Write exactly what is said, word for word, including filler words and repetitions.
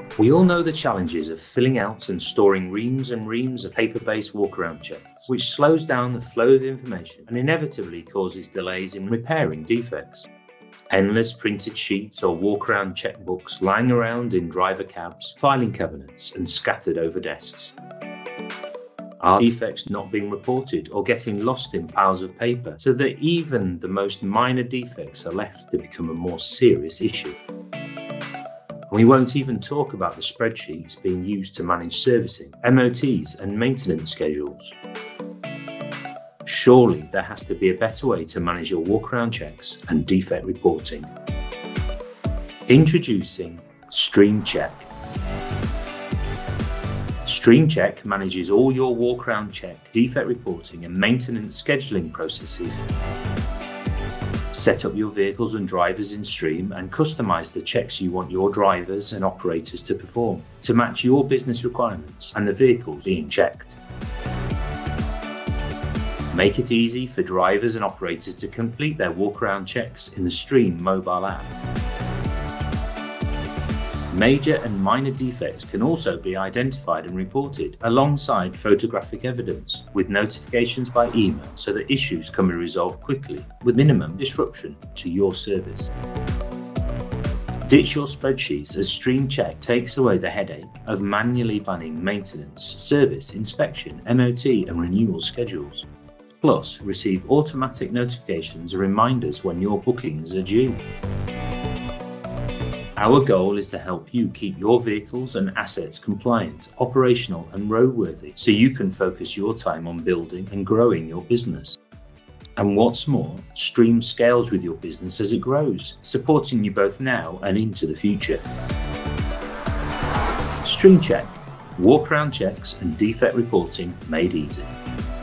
We all know the challenges of filling out and storing reams and reams of paper-based walkaround checks, which slows down the flow of information and inevitably causes delays in repairing defects. Endless printed sheets or walkaround checkbooks lying around in driver cabs, filing cabinets, and scattered over desks. Are defects not being reported or getting lost in piles of paper so that even the most minor defects are left to become a more serious issue? We won't even talk about the spreadsheets being used to manage servicing, M O Ts and maintenance schedules. Surely there has to be a better way to manage your walkaround checks and defect reporting. Introducing StreamCheck. StreamCheck manages all your walkaround check, defect reporting and maintenance scheduling processes. Set up your vehicles and drivers in Stream and customize the checks you want your drivers and operators to perform to match your business requirements and the vehicles being checked. Make it easy for drivers and operators to complete their walkaround checks in the Stream mobile app. Major and minor defects can also be identified and reported alongside photographic evidence with notifications by email so that issues can be resolved quickly with minimum disruption to your service. Ditch your spreadsheets as StreamCheck takes away the headache of manually planning maintenance, service, inspection, M O T and renewal schedules. Plus, receive automatic notifications and reminders when your bookings are due. Our goal is to help you keep your vehicles and assets compliant, operational and roadworthy so you can focus your time on building and growing your business. And what's more, Stream scales with your business as it grows, supporting you both now and into the future. StreamCheck, walkaround checks and defect reporting made easy.